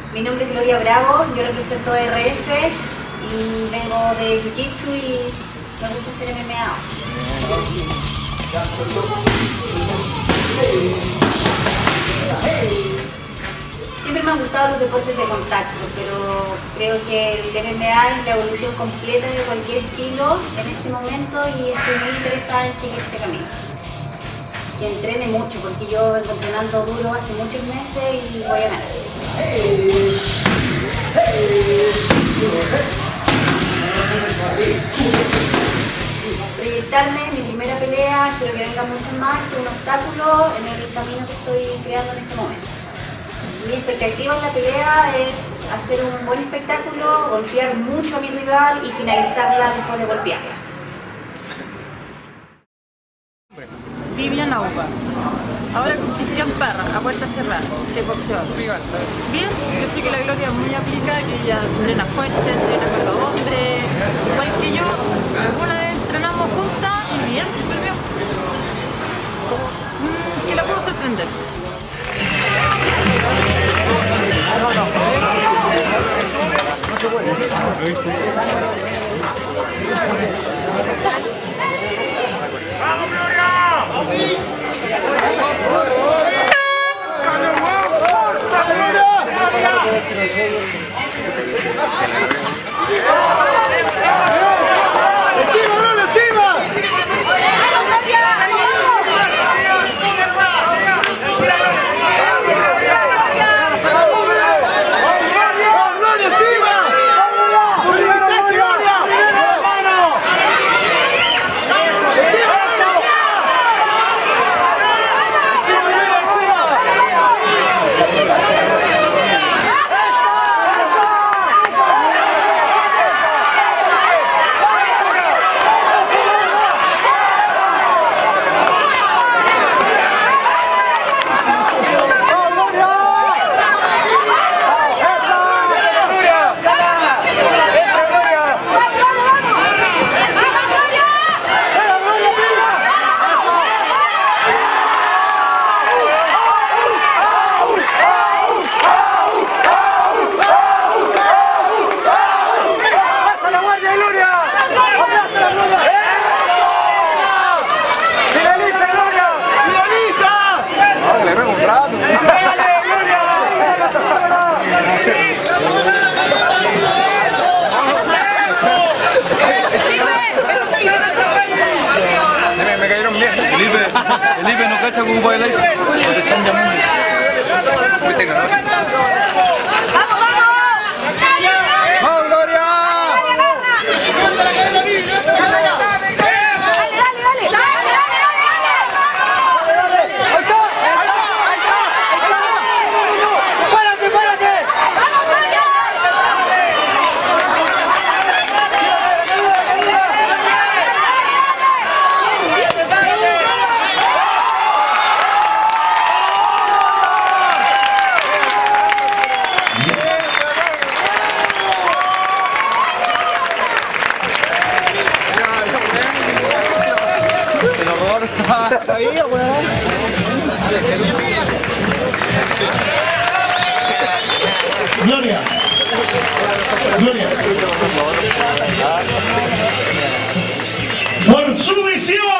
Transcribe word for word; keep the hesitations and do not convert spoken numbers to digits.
Mi nombre es Gloria Bravo, yo represento a R F y vengo de Jiu-Jitsu y me gusta hacer M M A. Siempre me han gustado los deportes de contacto, pero creo que el M M A es la evolución completa de cualquier estilo en este momento y estoy muy interesada en seguir este camino. Que entrene mucho, porque yo vengo entrenando duro hace muchos meses y voy a ganar. Proyectarme, mi primera pelea, espero que venga mucho más, que un obstáculo en el camino que estoy creando en este momento. Mi expectativa en la pelea es hacer un buen espectáculo, golpear mucho a mi rival y finalizarla después de golpearla. Vivian Auba, ahora con Cristian Parra, a puerta cerrada, que es boxeador. Bien, yo sé que la Gloria es muy aplicada, que ella entrena fuerte, entrena con los hombres, igual que yo. Alguna vez entrenamos juntas y bien, súper bien. Mm, que la puedo sorprender. No, no. No se puede. ¡Vamos, Gloria! Felipe, no cacha cómo baila ahí. Te están llamando. Muy tecnológico. ¡Vamos, vamos! ¡Vamos, Gloria! Gloria, Gloria, por su misión.